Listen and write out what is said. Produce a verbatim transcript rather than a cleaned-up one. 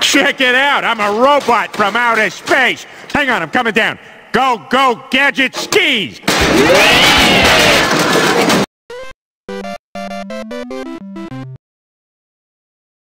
Check it out, I'm a robot from outer space. Hang on, I'm coming down. Go, go, Gadget skis!